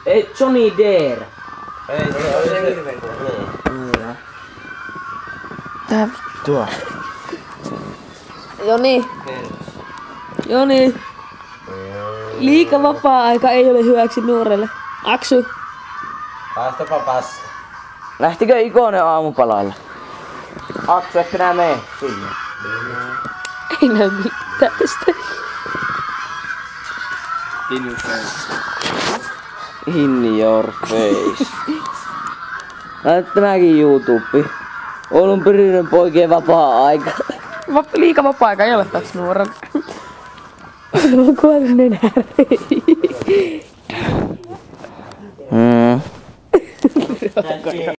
Ei, Johnny Deere. Ei, se oli se hirveen kuva. Tää Tuo. Joni. Joni. Liika vapaa-aika ei ole hyväksi nuorelle. Aksu. Haastapa passi. Lähtikö Ikonen aamupalalle? Aksu, etkö nää mee sinne? Ei näy mitään tästä. In your face. In your face. Laitat tämäkin YouTubeen. Oulun Pyrinen poikien vapaa-aika. Liika vapaa-aika ei ole taas nuorelle. Mä kuolin nenäriin.